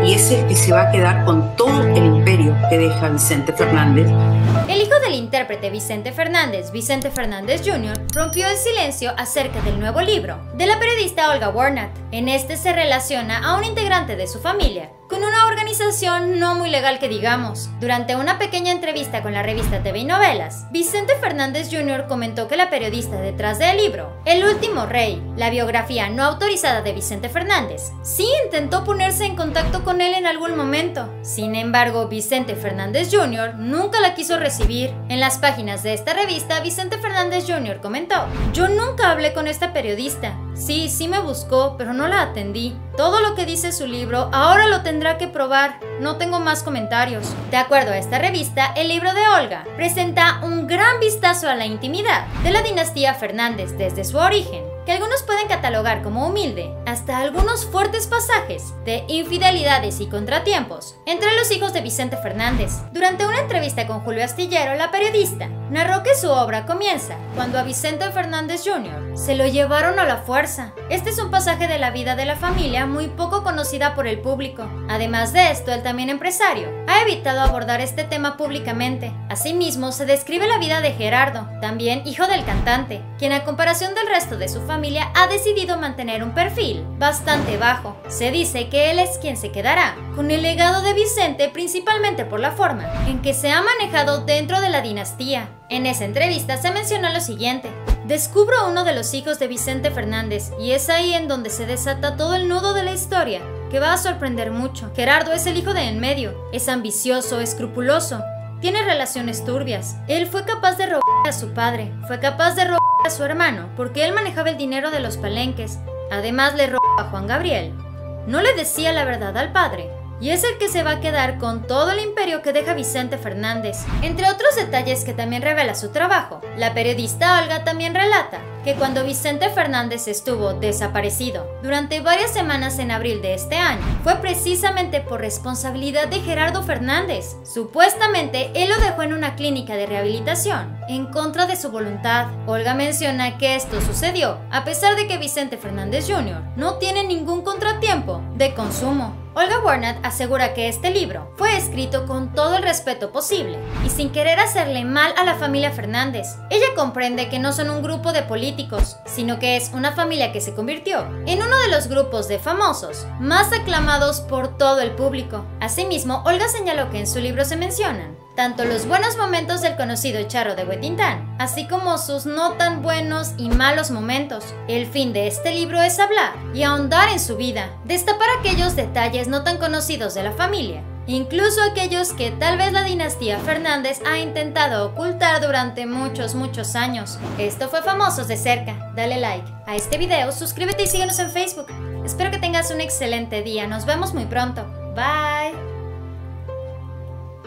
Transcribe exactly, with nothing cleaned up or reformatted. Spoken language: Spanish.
y es el que se va a quedar con todo el imperio que deja Vicente Fernández. El hijo del intérprete Vicente Fernández, Vicente Fernández junior, rompió el silencio acerca del nuevo libro de la periodista Olga Warnat. En este se relaciona a un integrante de su familia con una organización no muy legal que digamos. Durante una pequeña entrevista con la revista T V y Novelas, Vicente Fernández junior comentó que la periodista detrás del libro, El último rey, la biografía no autorizada de Vicente Fernández, sí intentó ponerse en contacto con él en algún momento. Sin embargo, Vicente Fernández junior nunca la quiso recibir. En las páginas de esta revista, Vicente Fernández junior comentó: "Yo nunca hablé con esta periodista. Sí, sí me buscó, pero no la atendí. Todo lo que dice su libro ahora lo tendrá que probar. No tengo más comentarios". De acuerdo a esta revista, el libro de Olga presenta un gran vistazo a la intimidad de la dinastía Fernández desde su origen, que algunos pueden catalogar como humilde, hasta algunos fuertes pasajes de infidelidades y contratiempos entre los hijos de Vicente Fernández. Durante una entrevista con Julio Astillero, la periodista narró que su obra comienza cuando a Vicente Fernández junior se lo llevaron a la fuerza. Este es un pasaje de la vida de la familia muy poco conocida por el público. Además de esto, el también empresario ha evitado abordar este tema públicamente. Asimismo, se describe la vida de Gerardo, también hijo del cantante, quien a comparación del resto de su familia ha decidido mantener un perfil bastante bajo. Se dice que él es quien se quedará con el legado de Vicente, principalmente por la forma en que se ha manejado dentro de la dinastía. En esa entrevista se menciona lo siguiente: "Descubro uno de los hijos de Vicente Fernández y es ahí en donde se desata todo el nudo de la historia, que va a sorprender mucho. Gerardo es el hijo de en medio, es ambicioso, escrupuloso, tiene relaciones turbias. Él fue capaz de robar a su padre, fue capaz de robar a su hermano, porque él manejaba el dinero de los palenques. Además le robó a Juan Gabriel. No le decía la verdad al padre. Y es el que se va a quedar con todo el imperio que deja Vicente Fernández". Entre otros detalles que también revela su trabajo, la periodista Olga también relata que cuando Vicente Fernández estuvo desaparecido durante varias semanas en abril de este año, fue precisamente por responsabilidad de Gerardo Fernández. Supuestamente, él lo dejó en una clínica de rehabilitación en contra de su voluntad. Olga menciona que esto sucedió a pesar de que Vicente Fernández junior no tiene ningún contratiempo de consumo. Olga Warnat asegura que este libro fue escrito con todo el respeto posible y sin querer hacerle mal a la familia Fernández. Ella comprende que no son un grupo de políticos, sino que es una familia que se convirtió en uno de los grupos de famosos más aclamados por todo el público. Asimismo, Olga señaló que en su libro se mencionan tanto los buenos momentos del conocido Charro de Huetintán, así como sus no tan buenos y malos momentos. El fin de este libro es hablar y ahondar en su vida, destapar aquellos detalles no tan conocidos de la familia, incluso aquellos que tal vez la dinastía Fernández ha intentado ocultar durante muchos, muchos años. Esto fue Famosos de Cerca. Dale like a este video, suscríbete y síguenos en Facebook. Espero que tengas un excelente día. Nos vemos muy pronto. Bye.